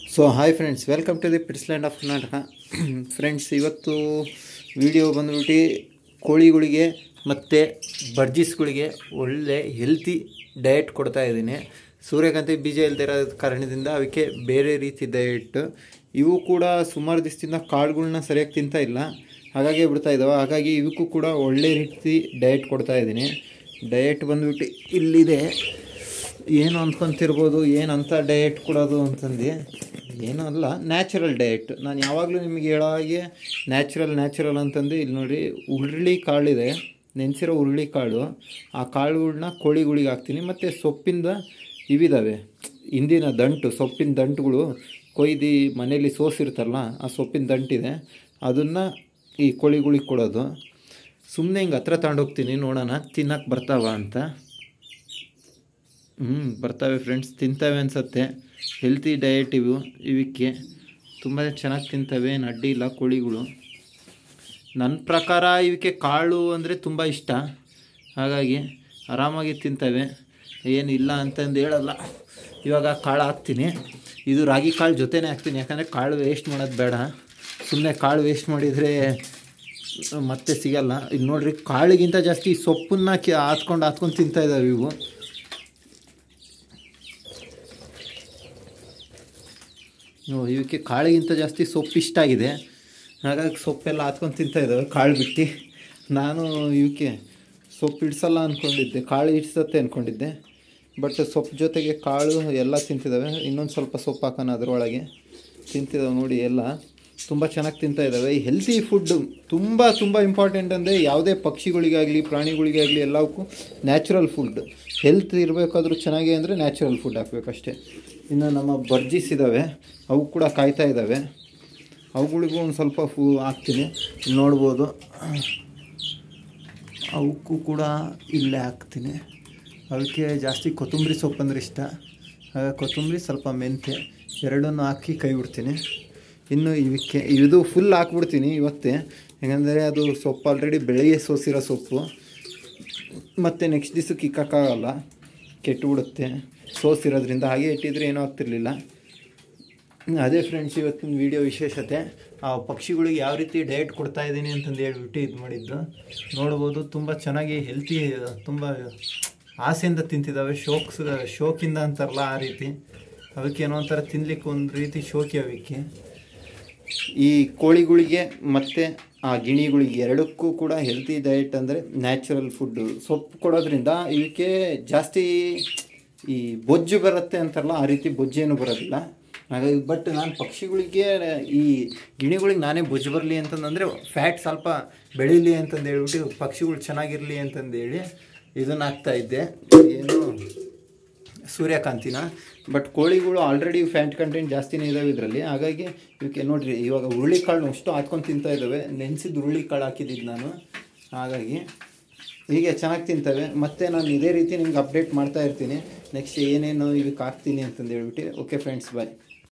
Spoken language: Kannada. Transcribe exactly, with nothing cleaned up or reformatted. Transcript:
So hi friends, welcome to the pets land of Karnataka. Friends, ಇವತ್ತು ವಿಡಿಯೋ ಬಂದ್ಬಿಟ್ಟು ಕೋಳಿಗಳಿಗೆ ಮತ್ತು ಬರ್ಜಿಸ್ಗಳಿಗೆ ಒಳ್ಳೆ ಹೆಲ್ತಿ ಡಯಟ್ ಕೊಡ್ತಾ ಇದ್ದೀನಿ. ಸೂರ್ಯಕಾಂತಿ ಬೀಜ ಇಲ್ಲದೆ ಇರೋ ಕಾರಣದಿಂದ ಅವಕ್ಕೆ ಬೇರೆ ರೀತಿ ಡಯಟ್. ಇವು ಕೂಡ ಸುಮಾರು ದಿವಸದಿಂದ ಕಾಳುಗಳ್ನ ಸರಿಯಾಗಿ ತಿಂತಾ ಇಲ್ಲ, ಹಾಗಾಗಿ ಬಿಡ್ತಾ ಇದ್ದಾವೆ. ಹಾಗಾಗಿ ಇವಕ್ಕೂ ಕೂಡ ಒಳ್ಳೆ ರೀತಿ ಡಯಟ್ ಕೊಡ್ತಾ ಇದ್ದೀನಿ. ಡಯಟ್ ಬಂದ್ಬಿಟ್ಟು ಇಲ್ಲಿದೆ. ಏನು ಅಂದ್ಕೊತಿರ್ಬೋದು, ಏನಂತ ಡಯಟ್ ಕೊಡೋದು ಅಂತಂದು. ಏನೂ ಅಲ್ಲ, ನ್ಯಾಚುರಲ್ ಡಯಟ್. ನಾನು ಯಾವಾಗಲೂ ನಿಮಗೆ ಹೇಳೋ ಹಾಗೆ ನ್ಯಾಚುರಲ್ ನ್ಯಾಚುರಲ್ ಅಂತಂದು. ಇಲ್ಲಿ ನೋಡಿ, ಹುರುಳಿ ಕಾಳಿದೆ, ನೆನೆಸಿರೋ ಹುರುಳಿ ಕಾಳು. ಆ ಕಾಳುಗಳ್ನ ಕೋಳಿಗಳಿಗೆ ಹಾಕ್ತೀನಿ. ಮತ್ತು ಸೊಪ್ಪಿಂದ ಇವಿದ್ದಾವೆ, ಹಿಂದಿನ ದಂಟು, ಸೊಪ್ಪಿನ ದಂಟುಗಳು ಕೊಯ್ದು ಮನೇಲಿ ಸೋಸಿರ್ತಾರಲ್ಲ, ಆ ಸೊಪ್ಪಿನ ದಂಟಿದೆ, ಅದನ್ನು ಈ ಕೋಳಿಗಳಿಗೆ ಕೊಡೋದು. ಸುಮ್ಮನೆ ಹಿಂಗೆ ಹತ್ರ ತಗೊಂಡೋಗ್ತೀನಿ, ನೋಡೋಣ ತಿನ್ನಕ್ಕೆ ಬರ್ತಾವ ಅಂತ. ಹ್ಞೂ ಬರ್ತವೆ ಫ್ರೆಂಡ್ಸ್, ತಿಂತವೆ ಅನಿಸುತ್ತೆ. ಹೆಲ್ತಿ ಡಯಟ್ ಇವು. ಇವಕ್ಕೆ ತುಂಬ ಚೆನ್ನಾಗಿ ತಿಂತವೆ, ಏನು ಅಡ್ಡಿ ಇಲ್ಲ ಕೋಳಿಗಳು. ನನ್ನ ಪ್ರಕಾರ ಇವಕ್ಕೆ ಕಾಳು ಅಂದರೆ ತುಂಬ ಇಷ್ಟ, ಹಾಗಾಗಿ ಆರಾಮಾಗಿ ತಿಂತವೆ, ಏನಿಲ್ಲ ಅಂತಂದು ಹೇಳಲ್ಲ. ಇವಾಗ ಕಾಳು ಹಾಕ್ತೀನಿ. ಇದು ರಾಗಿ ಕಾಳು ಜೊತೆನೇ ಹಾಕ್ತೀನಿ, ಯಾಕಂದರೆ ಕಾಳು ವೇಸ್ಟ್ ಮಾಡೋದು ಬೇಡ. ಸುಮ್ಮನೆ ಕಾಳು ವೇಸ್ಟ್ ಮಾಡಿದರೆ ಮತ್ತೆ ಸಿಗಲ್ಲ. ಇದು ನೋಡಿರಿ, ಕಾಳಿಗಿಂತ ಜಾಸ್ತಿ ಸೊಪ್ಪನ್ನ ಕಿ ಹಾತ್ಕೊಂಡು ಹಾತ್ಕೊಂಡು ತಿಂತಾಯಿದ್ದಾವೆ ಇವು. ಇವಕ್ಕೆ ಕಾಳಿಗಿಂತ ಜಾಸ್ತಿ ಸೊಪ್ಪು ಇಷ್ಟ ಆಗಿದೆ, ಹಾಗಾಗಿ ಸೊಪ್ಪೆಲ್ಲ ಹಾತ್ಕೊಂಡು ತಿಂತಾಯಿದ್ದಾವೆ ಕಾಳು ಬಿಟ್ಟು. ನಾನು ಇವಕ್ಕೆ ಸೊಪ್ಪು ಇಡ್ಸಲ್ಲ ಅಂದ್ಕೊಂಡಿದ್ದೆ, ಕಾಳು ಇಡ್ಸತ್ತೆ ಅಂದ್ಕೊಂಡಿದ್ದೆ. ಬಟ್ ಸೊಪ್ಪು ಜೊತೆಗೆ ಕಾಳು ಎಲ್ಲ ತಿಂತಿದ್ದಾವೆ. ಇನ್ನೊಂದು ಸ್ವಲ್ಪ ಸೊಪ್ಪು ಹಾಕೋಣ ಅದರೊಳಗೆ. ತಿಂತಿದ್ದಾವೆ ನೋಡಿ, ಎಲ್ಲ ತುಂಬ ಚೆನ್ನಾಗಿ ತಿಂತಾಯಿದ್ದಾವೆ. ಈ ಹೆಲ್ತಿ ಫುಡ್ಡು ತುಂಬ ತುಂಬ ಇಂಪಾರ್ಟೆಂಟ್. ಅಂದರೆ ಯಾವುದೇ ಪಕ್ಷಿಗಳಿಗಾಗಲಿ ಪ್ರಾಣಿಗಳಿಗಾಗಲಿ ಎಲ್ಲವಕ್ಕೂ ನ್ಯಾಚುರಲ್ ಫುಡ್. ಹೆಲ್ತ್ ಇರಬೇಕಾದ್ರೂ ಚೆನ್ನಾಗಿ ಅಂದರೆ ನ್ಯಾಚುರಲ್ ಫುಡ್ ಹಾಕಬೇಕಷ್ಟೇ. ಇನ್ನು ನಮ್ಮ ಬರ್ಜಿಸ್ ಇದ್ದಾವೆ, ಅವು ಕೂಡ ಕಾಯ್ತಾ ಇದ್ದಾವೆ. ಅವುಗಳಿಗೂ ಒಂದು ಸ್ವಲ್ಪ ಫೂ ಹಾಕ್ತೀನಿ, ನೋಡ್ಬೋದು. ಅವಕ್ಕೂ ಕೂಡ ಇಲ್ಲೇ ಹಾಕ್ತೀನಿ. ಅವಕ್ಕೆ ಜಾಸ್ತಿ ಕೊತ್ತಂಬರಿ ಸೊಪ್ಪು ಅಂದರೆ ಇಷ್ಟ, ಹಾಗಾಗಿ ಕೊತ್ತಂಬರಿ ಸ್ವಲ್ಪ ಮೆಂತ್ಯ ಎರಡನ್ನೂ ಹಾಕಿ ಕೈ ಬಿಡ್ತೀನಿ. ಇನ್ನು ಇವಕ್ಕೆ ಇದು ಫುಲ್ ಹಾಕ್ಬಿಡ್ತೀನಿ ಇವತ್ತೇ, ಯಾಕಂದರೆ ಅದು ಸೊಪ್ಪು ಆಲ್ರೆಡಿ ಬೆಳಗ್ಗೆ ಸೋಸಿರೋ ಸೊಪ್ಪು. ಮತ್ತು ನೆಕ್ಸ್ಟ್ ದಿವಸಕ್ಕೆ ಇಕ್ಕೋಕ್ಕಾಗಲ್ಲ, ಕೆಟ್ಟುಬಿಡುತ್ತೆ ಸೋಸಿರೋದ್ರಿಂದ. ಹಾಗೆ ಇಟ್ಟಿದ್ರೆ ಏನೂ ಆಗ್ತಿರ್ಲಿಲ್ಲ. ಅದೇ ಫ್ರೆಂಡ್ಸ್, ಇವತ್ತಿನ ವೀಡಿಯೋ ವಿಶೇಷತೆ. ಆ ಪಕ್ಷಿಗಳಿಗೆ ಯಾವ ರೀತಿ ಡಯಟ್ ಕೊಡ್ತಾ ಇದ್ದೀನಿ ಅಂತಂದು ಹೇಳ್ಬಿಟ್ಟು ಇದು ಮಾಡಿದ್ದು ನೋಡ್ಬೋದು. ತುಂಬ ಚೆನ್ನಾಗಿ ಹೆಲ್ತಿ, ತುಂಬ ಆಸೆಯಿಂದ ತಿಂತಿದ್ದಾವೆ. ಶೋಕ್ ಶೋಕಿಂದ ಅಂತಾರಲ್ಲ, ಆ ರೀತಿ. ಅವಕ್ಕೆ ಏನೋ ಒಂಥರ ತಿನ್ಲಿಕ್ಕೆ ಒಂದು ರೀತಿ ಶೋಕಿ ಅವಕ್ಕೆ. ಈ ಕೋಳಿಗಳಿಗೆ ಮತ್ತು ಆ ಗಿಣಿಗಳಿಗೆ ಎರಡಕ್ಕೂ ಕೂಡ ಹೆಲ್ತಿ ಡಯಟ್ ಅಂದರೆ ನ್ಯಾಚುರಲ್ ಫುಡ್ಡು. ಸೊಪ್ಪು ಕೊಡೋದ್ರಿಂದ ಇವಕ್ಕೆ ಜಾಸ್ತಿ ಈ ಬೊಜ್ಜು ಬರುತ್ತೆ ಅಂತಾರಲ್ಲ, ಆ ರೀತಿ ಬೊಜ್ಜೇನು ಬರೋದಿಲ್ಲ. ಹಾಗಾಗಿ ಬಟ್ ನಾನು ಪಕ್ಷಿಗಳಿಗೆ, ಈ ಗಿಣಿಗಳಿಗೆ ನಾನೇ ಬೊಜ್ಜು ಬರಲಿ ಅಂತಂದರೆ, ಫ್ಯಾಟ್ ಸ್ವಲ್ಪ ಬೆಳೀಲಿ ಅಂತಂದು ಹೇಳ್ಬಿಟ್ಟು, ಪಕ್ಷಿಗಳು ಚೆನ್ನಾಗಿರಲಿ ಅಂತಂದೇಳಿ ಇದನ್ನು ಹಾಕ್ತಾಯಿದ್ದೆ, ಏನು ಸೂರ್ಯಕಾಂತಿನ. ಬಟ್ ಕೋಳಿಗಳು ಆಲ್ರೆಡಿ ಫ್ಯಾಟ್ ಕಂಟೆಂಟ್ ಜಾಸ್ತಿನೇ ಇದ್ದಾವೆ ಇದರಲ್ಲಿ. ಹಾಗಾಗಿ ಇವಕ್ಕೆ ನೋಡಿರಿ, ಇವಾಗ ಹುರುಳಿಕಾಳು ಅಷ್ಟು ಹಾಕ್ಕೊಂಡು ತಿಂತಾ ಇದ್ದಾವೆ. ನೆನೆಸಿದ್ದು ಹುರುಳಿಕಾಳು ಹಾಕಿದ್ದು ನಾನು. ಹಾಗಾಗಿ ಹೀಗೆ ಚೆನ್ನಾಗಿ ತಿಂತವೆ. ಮತ್ತು ನಾನು ಇದೇ ರೀತಿ ನಿಮ್ಗೆ ಅಪ್ಡೇಟ್ ಮಾಡ್ತಾ ಇರ್ತೀನಿ, ನೆಕ್ಸ್ಟ್ ಏನೇನು ಇದಕ್ಕೆ ಹಾಕ್ತೀನಿ ಅಂತಂದು ಹೇಳ್ಬಿಟ್ಟು. ಓಕೆ ಫ್ರೆಂಡ್ಸ್, ಬಾಯ್.